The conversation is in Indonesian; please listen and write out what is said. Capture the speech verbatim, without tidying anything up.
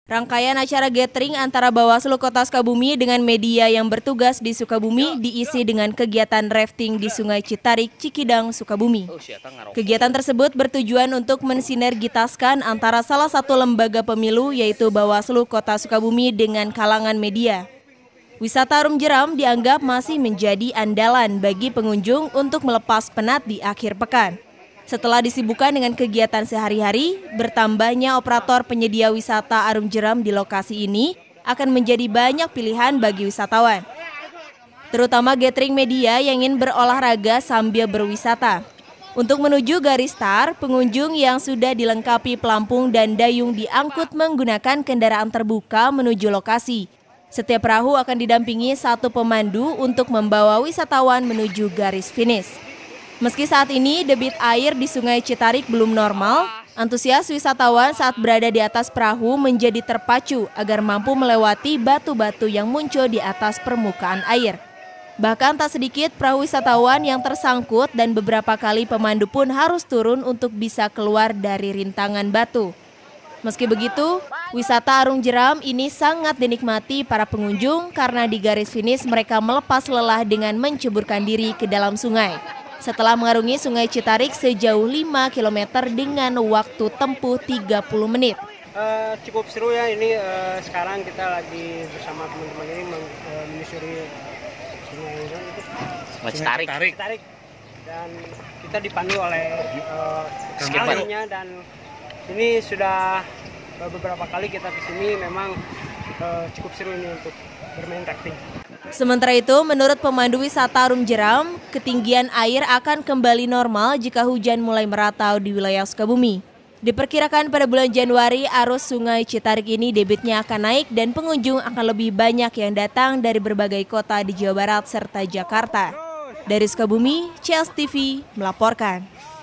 Rangkaian acara gathering antara Bawaslu Kota Sukabumi dengan media yang bertugas di Sukabumi diisi dengan kegiatan rafting di Sungai Citarik, Cikidang, Sukabumi. Kegiatan tersebut bertujuan untuk mensinergitaskan antara salah satu lembaga pemilu yaitu Bawaslu Kota Sukabumi dengan kalangan media. Wisata Arum Jeram dianggap masih menjadi andalan bagi pengunjung untuk melepas penat di akhir pekan. Setelah disibukkan dengan kegiatan sehari-hari, bertambahnya operator penyedia wisata Arum Jeram di lokasi ini akan menjadi banyak pilihan bagi wisatawan. Terutama gathering media yang ingin berolahraga sambil berwisata. Untuk menuju garis start, pengunjung yang sudah dilengkapi pelampung dan dayung diangkut menggunakan kendaraan terbuka menuju lokasi. Setiap perahu akan didampingi satu pemandu untuk membawa wisatawan menuju garis finish. Meski saat ini debit air di Sungai Citarik belum normal, antusias wisatawan saat berada di atas perahu menjadi terpacu agar mampu melewati batu-batu yang muncul di atas permukaan air. Bahkan tak sedikit perahu wisatawan yang tersangkut dan beberapa kali pemandu pun harus turun untuk bisa keluar dari rintangan batu. Meski begitu, wisata Arum Jeram ini sangat dinikmati para pengunjung karena di garis finish mereka melepas lelah dengan menceburkan diri ke dalam sungai. Setelah mengarungi Sungai Citarik sejauh lima kilometer dengan waktu tempuh tiga puluh menit. Uh, cukup seru ya ini, uh, sekarang kita lagi bersama teman-teman ini uh, menyusuri sungai itu. Sungai Citarik. Citarik. Dan kita dipandu oleh uh, skippernya dan ini sudah uh, beberapa kali kita kesini, memang uh, cukup seru ini untuk bermain rafting. Sementara itu, menurut pemandu wisata Arum Jeram, ketinggian air akan kembali normal jika hujan mulai meratau di wilayah Sukabumi. Diperkirakan pada bulan Januari, arus Sungai Citarik ini debitnya akan naik dan pengunjung akan lebih banyak yang datang dari berbagai kota di Jawa Barat serta Jakarta. Dari Sukabumi, C S T V melaporkan.